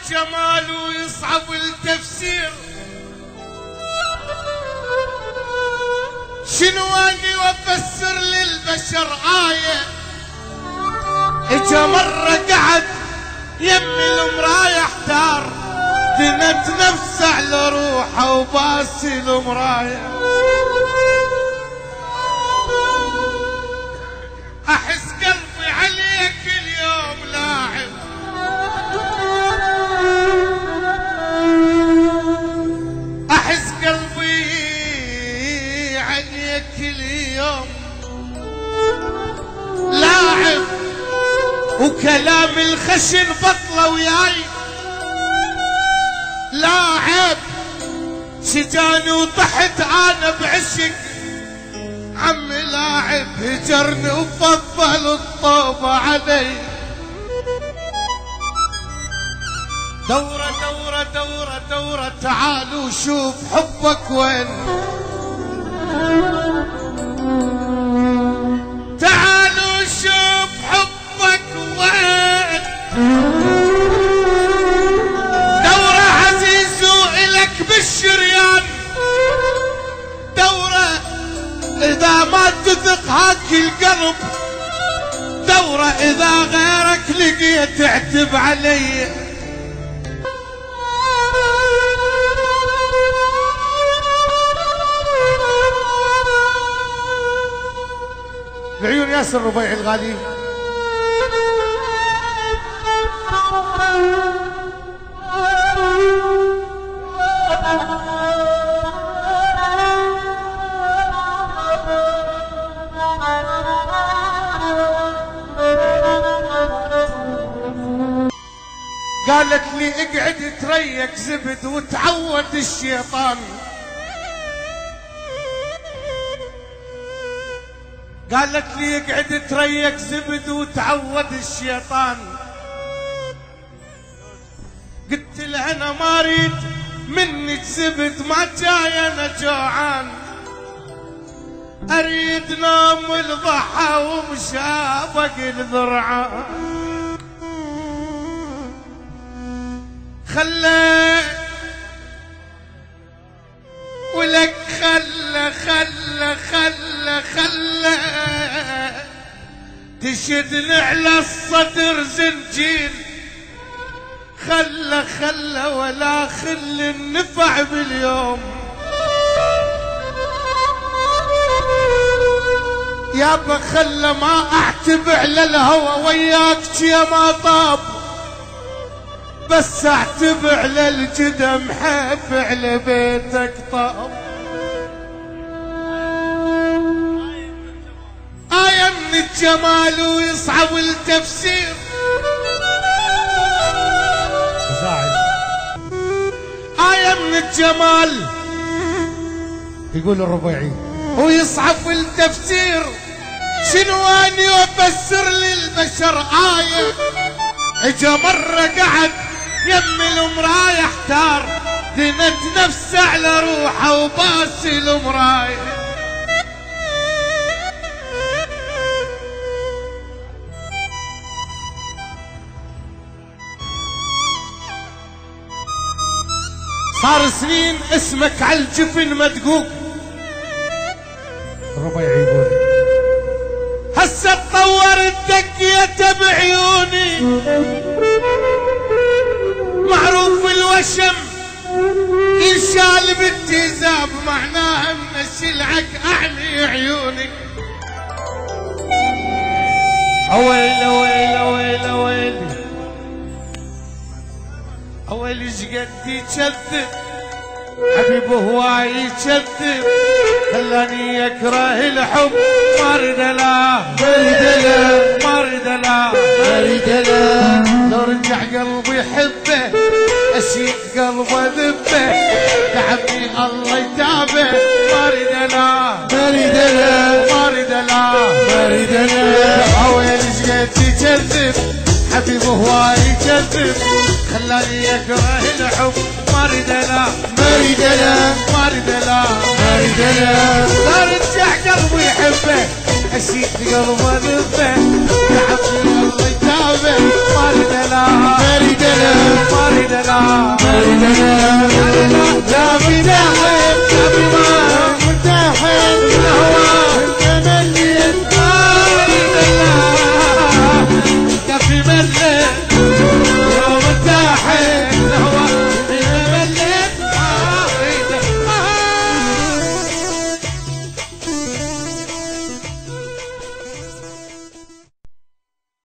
الجمال ويصعب التفسير. شنو اني وافسر للبشر آية؟ اجا مرة قعد يمي المراية احتار، دنت نفسه على روحه وباسي المراية. احس قلبي عليك اليوم لاعب، احس قلبي عليك اليوم لاعب، وكلام الخشن بطله وياي لاعب. شجاني وطحت انا بعشق عمي لاعب، هجرني وفضل الطوبة علي. دورة دورة دورة دورة تعالوا شوف حبك وين، تعالوا شوف حبك وين. دورة عزيز وإلك بالشريان، دورة إذا ما تثق هاك القلب، دورة إذا غيرك لقيت اعتب علي. لعيون ياسر الربيعي الغالي. قالت لي اقعد تريك زبد وتعود الشيطان، قالت لي اقعد تريك زبد وتعود الشيطان. قلت لها انا ما اريد منك زبد، ما جاي انا جوعان، اريد نوم الضحى ومشابق الذرعان. خلى ولك خلى تشدني على الصدر زنجير، خلى ولا خل النفع باليوم. يابا خلى ما اعتب على الهوى وياك يا ما طاب، بس اعتب على الجدم حف على بيتك طاب. آية من الجمال ويصعب التفسير. آية من الجمال يقول الربيعي ويصعب التفسير. شنو اني وافسر للبشر آية؟ اجا مرة قعد يمي المراية احتار، دنت نفسه على روحه وباسي المراية. صار سنين اسمك عالجفن مدقوق. الربيعي يقول هسه تطورت دقيته بعيوني، معروف الوشم ينشال بالتزاب، معناها من الشلعك اعمي عيوني. اويلي اويلي اويلي اويلي اويلي شقد يكذب حبيبه هواي يكذب، خلاني اكره الحب ما اريد لا ما اريد لا لو رجع قلبي يحبه اشيك قلبه ذبه، تعبني الله يتابه ما اريد لا ما اريد لا اويلي شقد يكذب حبيبه هواي يكذب، خلاني اكره الحب ما اريد لا لا رجع قلبي يحبه اشيك قلبه ذبه، تعبني